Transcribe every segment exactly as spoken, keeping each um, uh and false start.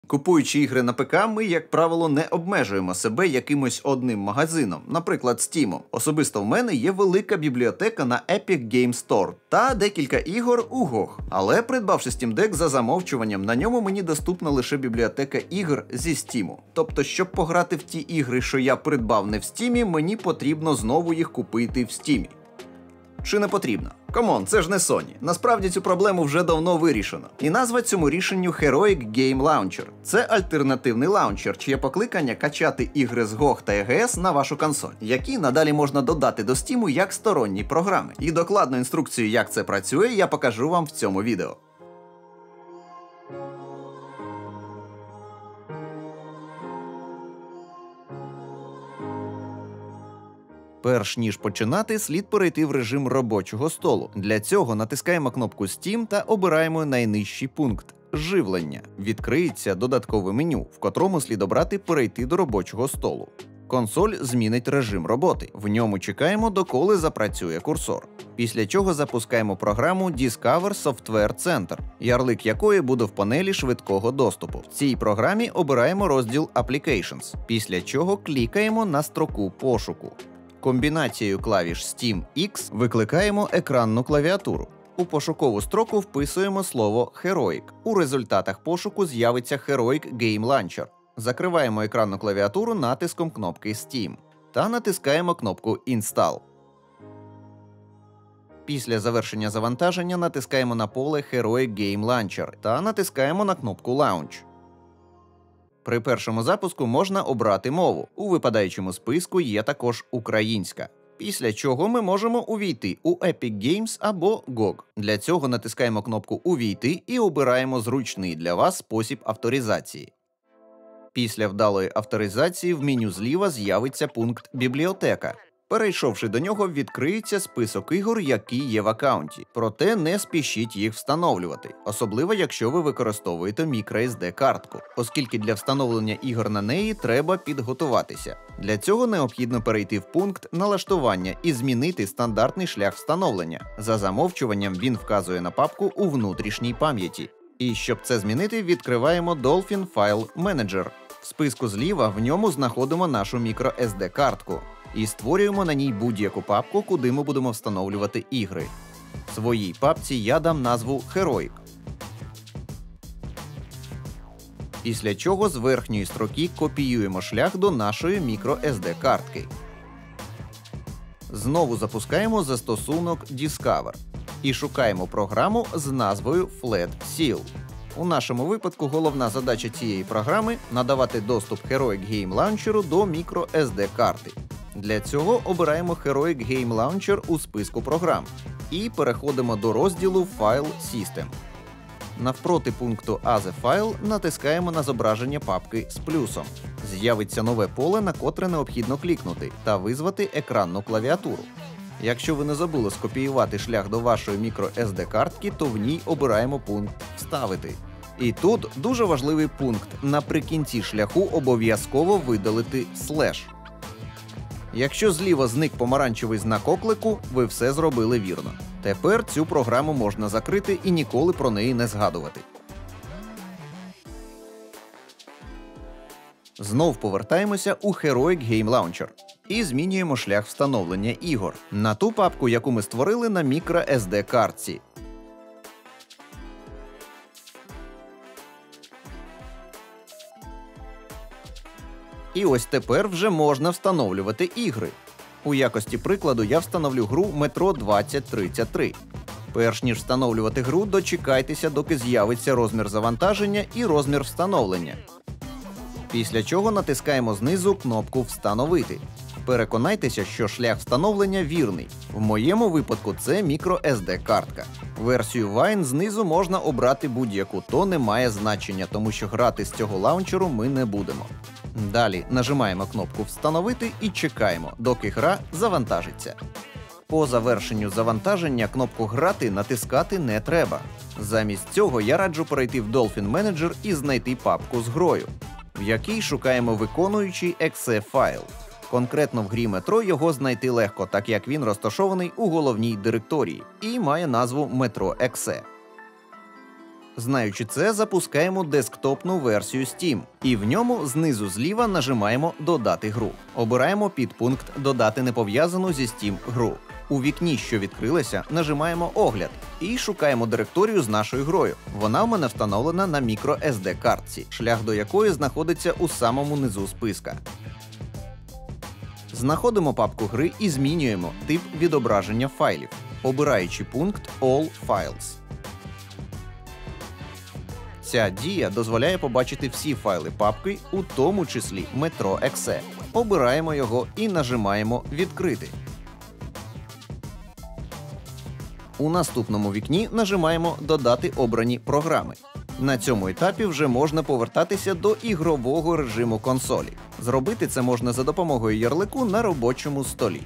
Купуючи ігри на ПК, ми, як правило, не обмежуємо себе якимось одним магазином, наприклад, Steam. Особисто в мене є велика бібліотека на Epic Games Store та декілька ігор у джі о джі. Але придбавши Steam Deck за замовчуванням, на ньому мені доступна лише бібліотека ігр зі Steam. Тобто, щоб пограти в ті ігри, що я придбав не в Steam, мені потрібно знову їх купити в Steam. Чи не потрібно? Камон, це ж не Sony. Насправді цю проблему вже давно вирішено. І назва цьому рішенню Heroic Game Launcher. Це альтернативний лаунчер, чиє покликання качати ігри з джі о джі та і джі ес на вашу консоль, які надалі можна додати до Steam як сторонні програми. І докладну інструкцію, як це працює, я покажу вам в цьому відео. Перш ніж починати, слід перейти в режим робочого столу. Для цього натискаємо кнопку Steam та обираємо найнижчий пункт – «Живлення». Відкриється додаткове меню, в котрому слід обрати «Перейти до робочого столу». Консоль змінить режим роботи. В ньому чекаємо, доколи запрацює курсор. Після чого запускаємо програму Discover Software Center, ярлик якої буде в панелі швидкого доступу. В цій програмі обираємо розділ Applications, після чого клікаємо на строку пошуку. Комбінацією клавіш Steam X викликаємо екранну клавіатуру. У пошукову строку вписуємо слово Heroic. У результатах пошуку з'явиться Heroic Game Launcher. Закриваємо екранну клавіатуру натиском кнопки Steam та натискаємо кнопку Install. Після завершення завантаження натискаємо на поле Heroic Game Launcher та натискаємо на кнопку Launch. При першому запуску можна обрати мову. У випадаючому списку є також українська. Після чого ми можемо увійти у Epic Games або джі о джі. Для цього натискаємо кнопку «Увійти» і обираємо зручний для вас спосіб авторизації. Після вдалої авторизації в меню зліва з'явиться пункт «Бібліотека». Перейшовши до нього, відкриється список ігор, які є в аккаунті. Проте не спішіть їх встановлювати, особливо якщо ви використовуєте microSD-картку, оскільки для встановлення ігор на неї треба підготуватися. Для цього необхідно перейти в пункт «Налаштування» і змінити стандартний шлях встановлення. За замовчуванням він вказує на папку у внутрішній пам'яті. І щоб це змінити, відкриваємо Dolphin File Manager. В списку зліва в ньому знаходимо нашу microSD-картку. І створюємо на ній будь-яку папку, куди ми будемо встановлювати ігри. Своїй папці я дам назву Heroic. Після чого з верхньої строки копіюємо шлях до нашої microSD-картки. Знову запускаємо застосунок Discover і шукаємо програму з назвою Flat Seal. У нашому випадку головна задача цієї програми – надавати доступ Heroic Game Launcher до microSD-карти. Для цього обираємо Heroic Game Launcher у списку програм і переходимо до розділу File System. Навпроти пункту As a File натискаємо на зображення папки з плюсом. З'явиться нове поле, на котре необхідно клікнути та визвати екранну клавіатуру. Якщо ви не забули скопіювати шлях до вашої microSD-картки, то в ній обираємо пункт «Вставити». І тут дуже важливий пункт – наприкінці шляху обов'язково видалити слеш. Якщо зліва зник помаранчевий знак оклику, ви все зробили вірно. Тепер цю програму можна закрити і ніколи про неї не згадувати. Знов повертаємося у Heroic Game Launcher і змінюємо шлях встановлення ігор на ту папку, яку ми створили на microSD-картці. І ось тепер вже можна встановлювати ігри. У якості прикладу я встановлю гру Metro двадцять тридцять три. Перш ніж встановлювати гру, дочекайтеся, доки з'явиться розмір завантаження і розмір встановлення. Після чого натискаємо знизу кнопку «Встановити». Переконайтеся, що шлях встановлення вірний. В моєму випадку це microSD-картка. Версію Wine знизу можна обрати будь-яку, то не має значення, тому що грати з цього лаунчеру ми не будемо. Далі нажимаємо кнопку «Встановити» і чекаємо, доки гра завантажиться. По завершенню завантаження кнопку «Грати» натискати не треба. Замість цього я раджу перейти в Dolphin Manager і знайти папку з грою, в якій шукаємо виконуючий ексе файл. Конкретно в грі Metro його знайти легко, так як він розташований у головній директорії і має назву Metro.exe. Знаючи це, запускаємо десктопну версію Steam. І в ньому знизу зліва нажимаємо «Додати гру». Обираємо підпункт «Додати непов'язану зі Steam гру». У вікні, що відкрилося, нажимаємо «Огляд» і шукаємо директорію з нашою грою. Вона в мене встановлена на мікро ес ді картці, шлях до якої знаходиться у самому низу списка. Знаходимо папку гри і змінюємо тип відображення файлів, обираючи пункт «All Files». Ця дія дозволяє побачити всі файли папки, у тому числі Metro.exe. Обираємо його і нажимаємо «Відкрити». У наступному вікні нажимаємо «Додати обрані програми». На цьому етапі вже можна повертатися до ігрового режиму консолі. Зробити це можна за допомогою ярлику на робочому столі.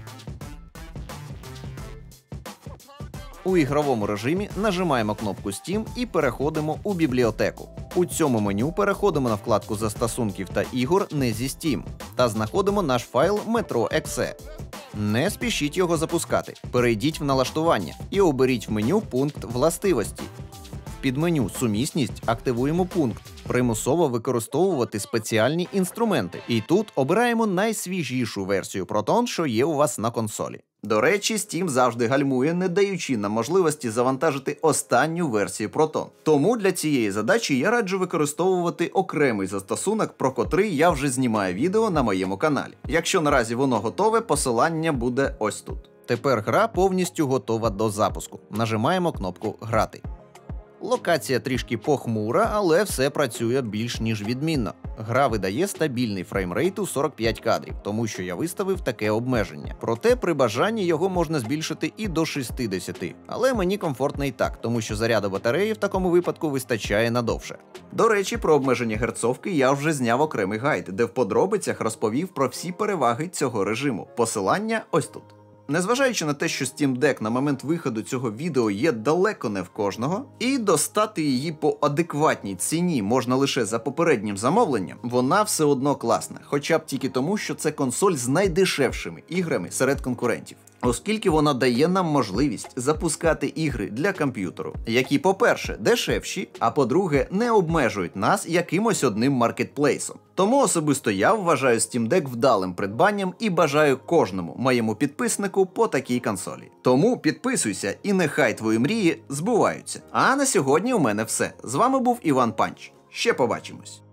У ігровому режимі нажимаємо кнопку Steam і переходимо у бібліотеку. У цьому меню переходимо на вкладку застосунків та ігор не зі Steam та знаходимо наш файл Metro.exe. Не спішіть його запускати. Перейдіть в налаштування і оберіть в меню пункт «Властивості». В підменю «Сумісність» активуємо пункт «Примусово використовувати спеціальні інструменти». І тут обираємо найсвіжішу версію Proton, що є у вас на консолі. До речі, Steam завжди гальмує, не даючи нам можливості завантажити останню версію Proton. Тому для цієї задачі я раджу використовувати окремий застосунок, про котрий я вже знімаю відео на моєму каналі. Якщо наразі воно готове, посилання буде ось тут. Тепер гра повністю готова до запуску. Нажимаємо кнопку «Грати». Локація трішки похмура, але все працює більш ніж відмінно. Гра видає стабільний фреймрейт у сорок п'ять кадрів, тому що я виставив таке обмеження. Проте при бажанні його можна збільшити і до шістдесят. Але мені комфортно і так, тому що заряду батареї в такому випадку вистачає надовше. До речі, про обмеження герцовки я вже зняв окремий гайд, де в подробицях розповів про всі переваги цього режиму. Посилання ось тут. Незважаючи на те, що Steam Deck на момент виходу цього відео є далеко не в кожного, і достати її по адекватній ціні можна лише за попереднім замовленням, вона все одно класна, хоча б тільки тому, що це консоль з найдешевшими іграми серед конкурентів. Оскільки вона дає нам можливість запускати ігри для комп'ютеру, які, по-перше, дешевші, а по-друге, не обмежують нас якимось одним маркетплейсом. Тому особисто я вважаю Steam Deck вдалим придбанням і бажаю кожному моєму підписнику по такій консолі. Тому підписуйся і нехай твої мрії збуваються. А на сьогодні у мене все. З вами був Іван Панч. Ще побачимось.